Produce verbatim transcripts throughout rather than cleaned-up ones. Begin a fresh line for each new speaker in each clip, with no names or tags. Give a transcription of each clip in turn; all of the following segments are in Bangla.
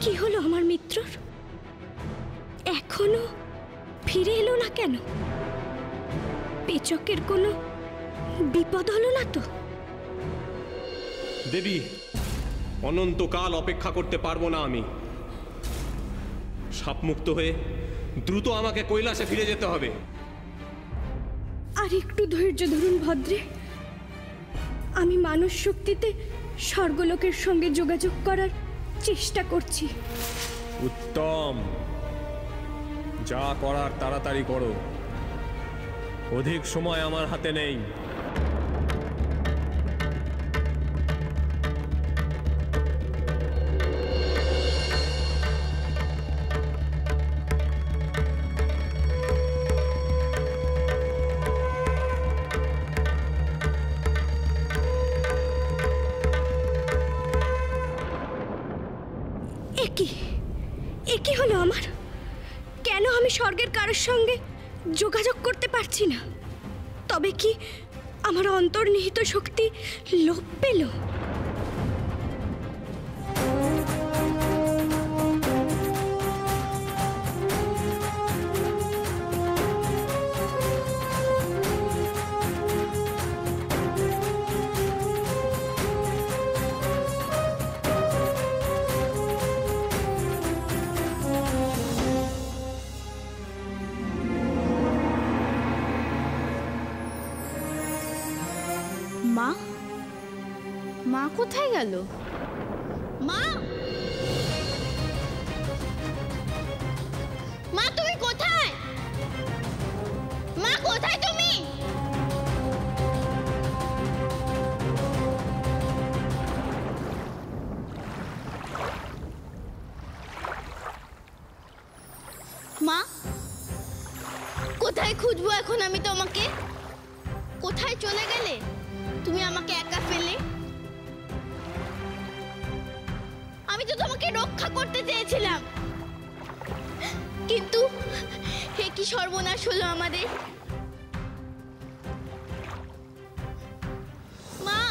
কি হলো আমার মিত্রর? এখনো ফিরে এলো না কেন? পেচকের কোনো বিপদ হলো না তো?
দেবী, অনন্তকাল অপেক্ষা করতে পারবো না আমি। সাপমুক্ত হয়ে দ্রুত আমাকে কৈলাসে ফিরে যেতে হবে।
আর একটু ধৈর্য ধরুন ভদ্রে। আমি মানস শক্তিতে স্বর্গলোকের সঙ্গে যোগাযোগ করার চেষ্টা করছি।
উত্তম, যা করার তাড়াতাড়ি করো, অধিক সময় আমার হাতে নেই।
কি হলো আমার? কেন আমি স্বর্গের কারোর সঙ্গে যোগাযোগ করতে পারছি না? তবে কি আমার অন্তর্নিহিত শক্তি লোপ পেল?
মা মা কোথায় গেল? মা মা তুমি কোথায়? মা কোথায় তুমি? মা কোথায় খুঁজবো এখন আমি তোমাকে? কোথায় চলে গেলে তুমি আমাকে একা ফেলে? আমি তো তোমাকে রক্ষা করতে চেয়েছিলাম, কিন্তু হে কি সর্বনাশ হলো আমাদের। মা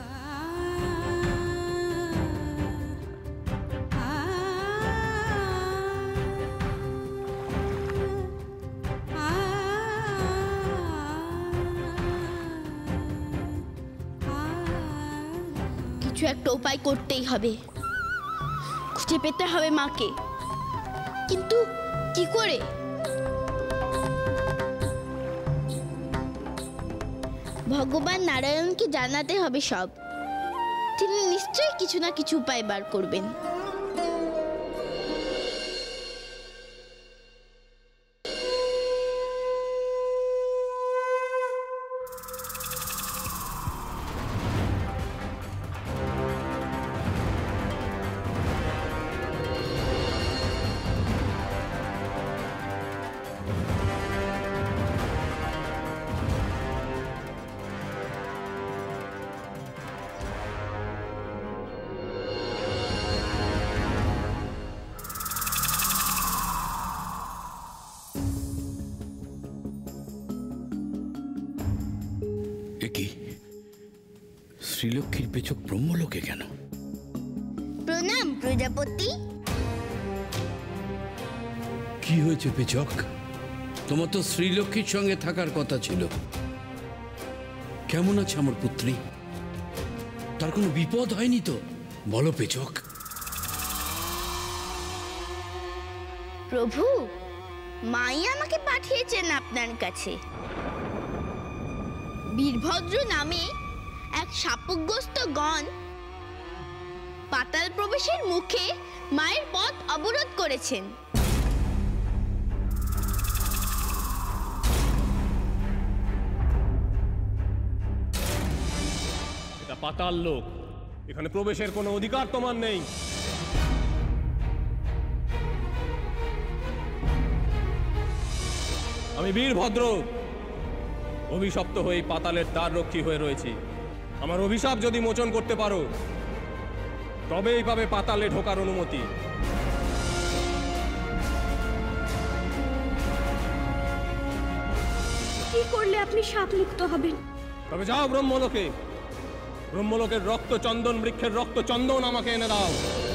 কিছু একটা উপায় করতেই হবে, খুঁজে পেতে হবে মাকে, কিন্তু কি করে? ভগবান নারায়ণকে জানাতে হবে সব, তিনি নিশ্চয়ই কিছু না কিছু উপায় বার করবেন।
শ্রীলক্ষ্মীর পেচক ব্রহ্মলোকে কেন?
প্রণাম প্রজাপতি।
কি হয়েছে পেচক? তোমার তো শ্রীলক্ষ্মীর সঙ্গে থাকার কথা ছিল। কেমন আছে আমার পুত্রী? তার কোনো বিপদ হয়নি তো? বলো পেচক।
প্রভু, মাই আমাকে পাঠিয়েছেন আপনার কাছে। বীরভদ্র নামে এক শাপগ্রস্ত গণ পাতাল প্রবেশের মুখে মায়ের পথ অবরোধ করেছেন।
এটা পাতাল লোক, এখানে প্রবেশের কোনো অধিকার তোমার নেই। আমি বীরভদ্র অভিশপ্ত হয়ে পাতালের দ্বার রক্ষী হয়ে রয়েছি। আমার অভিশাপ যদি মোচন করতে পারো তবেই পাবে পাতালে ঢোকার অনুমতি।
কি করলে আপনি সাপ মুক্ত হবেন?
তবে যাও ব্রহ্মলোকে, ব্রহ্মলোকের রক্ত চন্দন বৃক্ষের রক্ত চন্দন আমাকে এনে দাও।